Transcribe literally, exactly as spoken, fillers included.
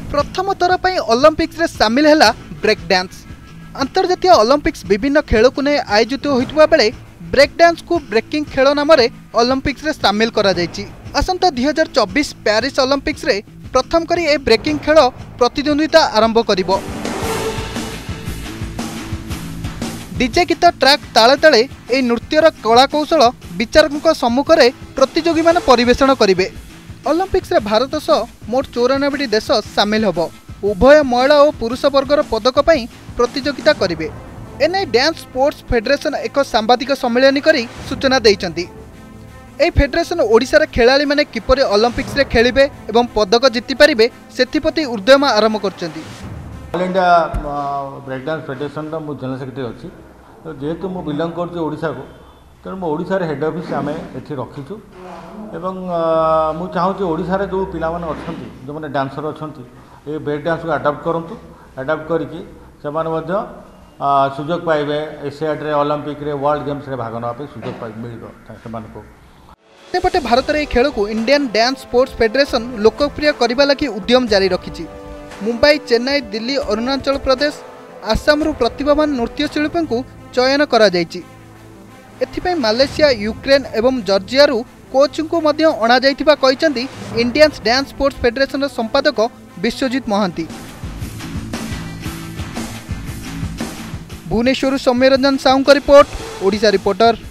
प्रथम थर पर ओलंपिक्स रे सामिल है ब्रेक डांस। अंतर्जातीय ओलंपिक्स विभिन्न खेल को नहीं आयोजित होता बेले ब्रेक डांस को ब्रेकिंग खेल नाम ओलंपिक्स रे सामिल करा जायछि। आसंता दुई हजार चौबीस प्यारिस ओलंपिक्स रे प्रथम करी ए ब्रेकिंग खेल प्रतिद्वंदिता आरंभ करिबो। डीजे गीत ट्रैक ताले ताले ए नृत्यर कला कौशल विचारकों सम्मुख में प्रतियोगी माने परिवेषण करिवे। ओलंपिक्स रे भारत सह मोट चौरानबे देश सामिल होब। उभय महिला और पुरुष वर्गर पदक पई प्रतियोगिता करिवे। एने डांस स्पोर्ट्स फेडरेशन एक सांबादिक सम्मेलन करी सूचना देइचंती। ए फेडरेशन ओडिशार खेलाड़ी माने किपरि ओलंपिक्स रे खेलिबे एवं पदक जीति पारिबे सेथिपति उद्यम आरंभ करचंती। All India break dance federation मु जनरल सेक्रेटरी अच्छी। तो जेहेतु मु बिलंग कर ओडिशा को तेणु मो ओडिशार हेड ऑफिस आम एठी रखीचु एवं मु चाहूँ ओडिशार जो पिला माने अछंती जो माने डांसर अछंती ए ब्रेक डांस को अडॉप्ट करंतु। अडॉप्ट करिकि से माने मध्य सुजोग पाइबे एशियाड रे ओलंपिक रे वर्ल्ड गेम्स रे भाग नवा पे सुजोग पाइ मिलिबो से माने को। सेपटे भारत रे खेल को इंडियन डांस स्पोर्ट्स फेडरेशन लोकप्रिय करबा लागि उद्यम जारी रखिछि। मुंबई, चेन्नई, दिल्ली, अरुणाचल प्रदेश, आसाम रु प्रतिभावान नृत्यशिल्पी को चयन करा जायछि। एथिपई मालयेशिया, यूक्रेन एवं जॉर्जिया रु कोच को मध्य अणा जायथिबा कहिसंती इंडियन डांस स्पोर्ट्स फेडरेशन संपादक विश्वजीत महांती। भुवनेश्वर सौम्यरंजन साहू का रिपोर्ट, ओडिशा रिपोर्टर।